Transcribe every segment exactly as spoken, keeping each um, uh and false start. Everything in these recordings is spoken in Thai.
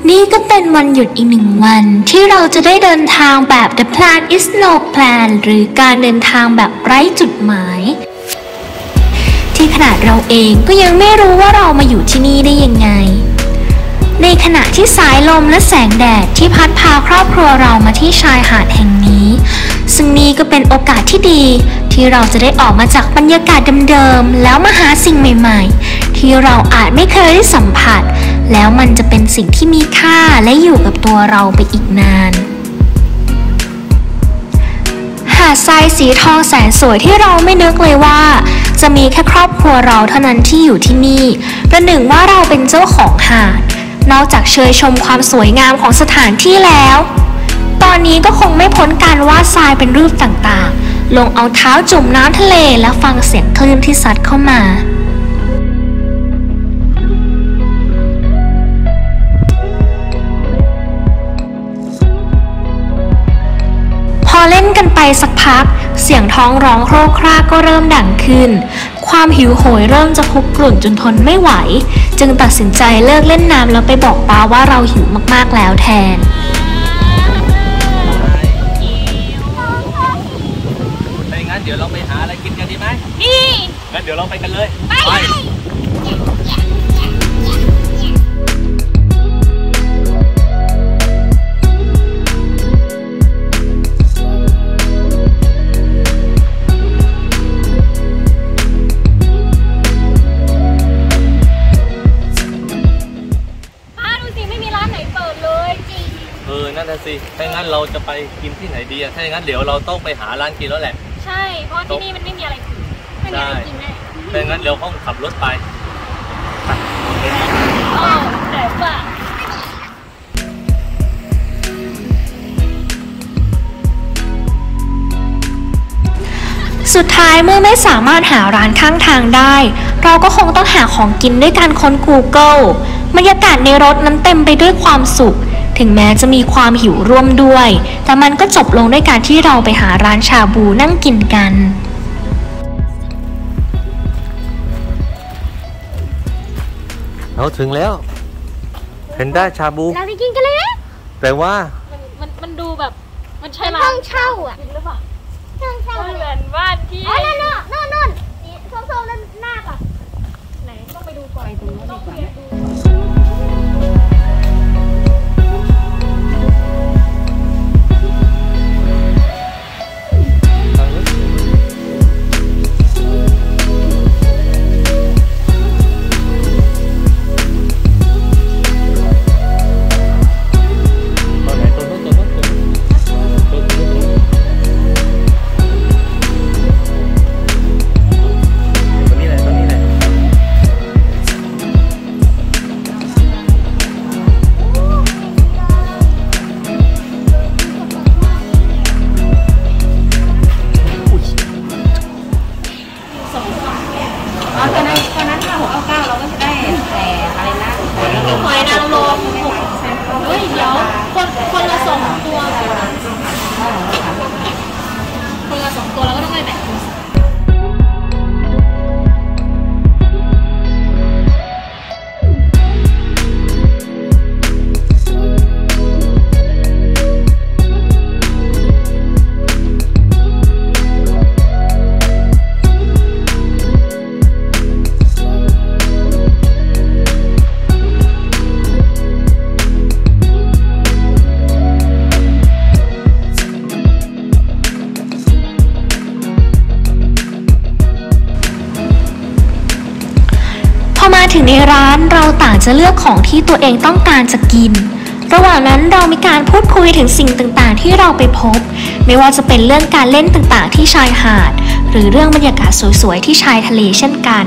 นี่ก็เป็นวันหยุดอีกหนึ่งวันที่เราจะได้เดินทางแบบ The Plan is no plan หรือการเดินทางแบบไร้จุดหมายที่ขนาดเราเองก็ยังไม่รู้ว่าเรามาอยู่ที่นี่ได้ยังไงในขณะที่สายลมและแสงแดดที่พัดพาครอบครัวเรามาที่ชายหาดแห่งนี้ซึ่งนี่ก็เป็นโอกาสที่ดีที่เราจะได้ออกมาจากบรรยากาศเดิมๆแล้วมาหาสิ่งใหม่ๆที่เราอาจไม่เคยได้สัมผัสแล้วมันจะเป็นสิ่งที่มีค่าและอยู่กับตัวเราไปอีกนานหาดทรายสีทองแสนสวยที่เราไม่นึกเลยว่าจะมีแค่ครอบครัวเราเท่านั้นที่อยู่ที่นี่ประหนึ่งว่าเราเป็นเจ้าของหาดนอกจากเชยชมความสวยงามของสถานที่แล้วตอนนี้ก็คงไม่พ้นการวาดทรายเป็นรูปต่างๆลงเอาเท้าจุ่มน้ำทะเลและฟังเสียงคลื่นที่ซัดเข้ามาพอเล่นกันไปสักพักเสียงท้องร้องโครกครากก็เริ่มดังขึ้นความหิวโหยเริ่มจะคุกกรุ่นจนทนไม่ไหวจึงตัดสินใจเลิกเล่นน้ำแล้วไปบอกป้าว่าเราหิวมากๆแล้วแทนไม่งั้นเดี๋ยวเราไปหาอะไรกินกันดีไหมดีงั้นเดี๋ยวเราไปกันเลยไปนั่นน่ะสิถ้างั้นเราจะไปกินที่ไหนดีอะถ้าอย่างนั้นเดี๋ยวเราต้องไปหาร้านกินแล้วแหละใช่เพราะที่นี่มันไม่มีอะไรกินไม่มีอะไรกินแน่ถ้าอย่างนั้นเดี๋ยวต้องขับรถไปโอ้แต่ว่าสุดท้ายเมื่อไม่สามารถหาร้านข้างทางได้เราก็คงต้องหาของกินด้วยการค้น Google บรรยากาศในรถนั้นเต็มไปด้วยความสุขถึงแม้จะมีความหิวร่วมด้วยแต่มันก็จบลงด้วยการที่เราไปหาร้านชาบูนั่งกินกันเราถึงแล้วเห็นได้ชาบูเราไปกินกันเลยแต่ว่ามันมันดูแบบมันใช่ร้านเช่าอ่ะหรือเปล่าห้องเช่าเหมือนบ้านที่อ๋อนั่นน่ะนั่นนั่นนี่โซนๆนั่นหน้าป่ะไหนต้องไปดูก่อนไปดูต้องไปดูถึงในร้านเราต่างจะเลือกของที่ตัวเองต้องการจะกินระหว่างนั้นเรามีการพูดคุยถึงสิ่งต่างๆที่เราไปพบไม่ว่าจะเป็นเรื่องการเล่นต่างๆที่ชายหาดหรือเรื่องบรรยากาศสวยๆที่ชายทะเลเช่นกัน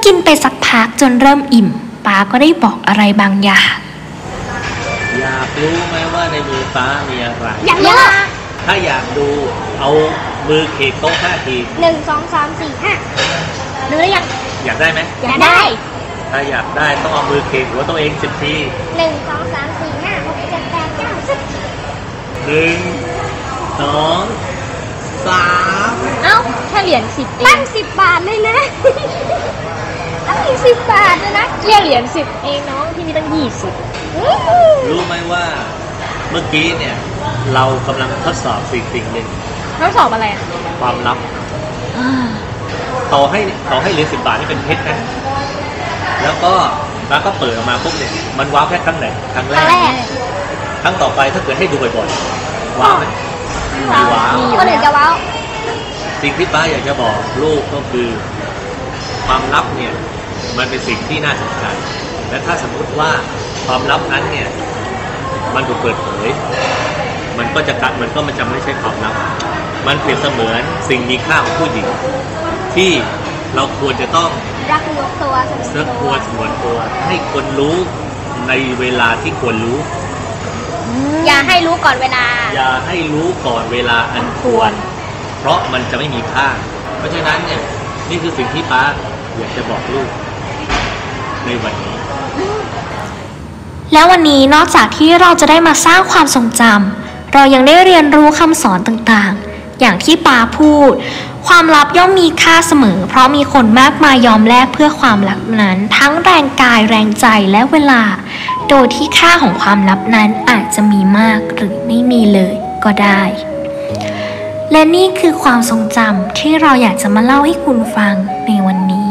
กินไปสักพักจนเริ่มอิ่มป้าก็ได้บอกอะไรบางอย่างอยากรู้ไหมว่าในมือป้ามีอะไรอยากรู้ถ้าอยากดูเอามือเขกโต๊ะห้าทีหนึ่งสองสามสี่ห้าดูได้ยังอยากได้ไหมอยากได้ถ้าอยากได้ต้องเอามือเขกหัวตัวเองสิบทีหนึ่งสองสามสี่ห้าหกเจ็ดแปดเก้าสิบหนึ่งสองสามเอ้าแค่เหรียญสิบเอตั้งงสิบบาทเลยนะตั้งอีกสิบบาทเลยนะแค่เหรียญสิบเองน้องที่มีตั้งยี่สิบอื้อหือรู้ไหมว่าเมื่อกี้เนี่ยเรากำลังทดสอบสิ่งสิ่งหนึ่งทดสอบอะไรอ่ะความลับต่อให้ต่อให้เหรียญสิบบาทนี่เป็นเพชรนะแล้วก็แล้วก็เปิดออกมาปุ๊บเนี่ยมันว้าวแค่ครั้งไหนครั้งแรครั้กงแรกครั้งต่อไปถ้าเกิดให้ดูบ่อยๆว้าวไหมมีว้าวคนอื่นจะว้าวสิ่งที่ป้าอยากจะบอกลูกก็คือความลับเนี่ยมันเป็นสิ่งที่น่าสำคัญและถ้าสมมติว่าความลับนั้นเนี่ยมันถูกเปิดเผยมันก็จะกัดมันก็มันจะไม่ใช่ความลับมันเปรียบเสมือนสิ่งมีค่าของผู้หญิงที่เราควรจะต้องรักยกตัวสเสื้อควรสมวนตัวให้คนรู้ในเวลาที่ควรรู้อย่าให้รู้ก่อนเวลาอย่าให้รู้ก่อนเวลาอันควรเพราะมันจะไม่มีค่าเพราะฉะนั้นเนี่ยนี่คือสิ่งที่ป้าอยากจะบอกลูกในวันนี้แล้ววันนี้นอกจากที่เราจะได้มาสร้างความทรงจำเรายังได้เรียนรู้คำสอนต่างๆอย่างที่ป้าพูดความลับย่อมมีค่าเสมอเพราะมีคนมากมายยอมแลกเพื่อความลับนั้นทั้งแรงกายแรงใจและเวลาโดยที่ค่าของความลับนั้นอาจจะมีมากหรือไม่มีเลยก็ได้และนี่คือความทรงจำที่เราอยากจะมาเล่าให้คุณฟังในวันนี้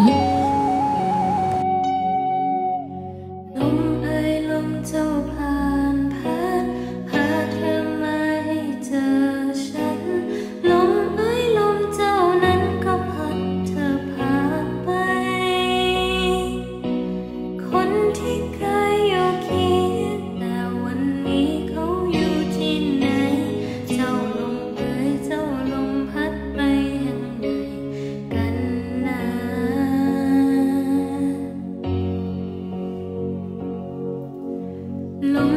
ลมเอ่ยลมเจ้าผ่านพัดพาเธอมาให้เจอฉันลมเอ่ยลมเจ้านั้นก็พัดเธอพาไปคนที่เคยอยู่เคียงแต่วันนี้เขาอยู่ที่ไหนเจ้าลมเอ่ยเจ้าลมพัดไปแห่งใดกันนะลม